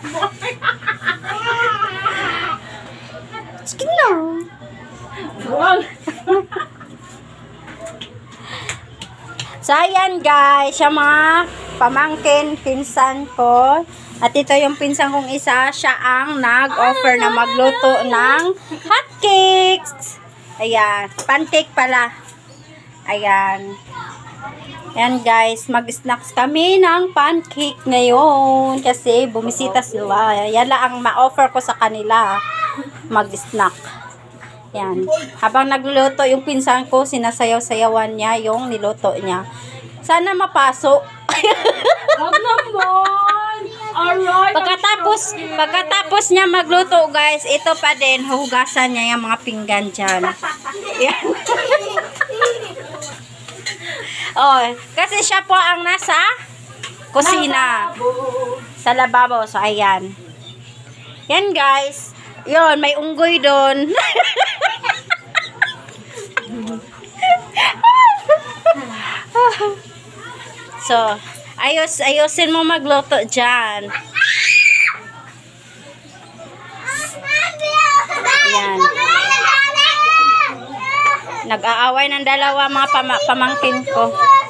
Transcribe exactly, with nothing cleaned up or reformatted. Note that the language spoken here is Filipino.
Sige lang. So, ayan guys, yung mga pamangkin, pinsan ko. At ito yung pinsan kong isa, siya ang nag-offer na magluto ng hotcakes. Ayan, pancake pala. Ayan. Ayan guys, mag-snacks kami ng pancake ngayon. Kasi bumisita sila. Yan lang ang ma-offer ko sa kanila. Mag-snack. Yan. Habang nagluluto yung pinsan ko, sinasayaw-sayawan niya yung niluto niya. Sana mapasok. Wag naman. Alright. Pagkatapos, pagkatapos niya magluto, guys, ito pa din, hugasan niya yung mga pinggan dyan. Yan. Oh, kasi siya po ang nasa kusina. Sa lababo. So, ayan. Yan, guys. Yun, may unggoy doon. So, ayos, ayusin mo magluto dyan. Yan. Nag-aaway ng dalawa mga pama pamangkin ko.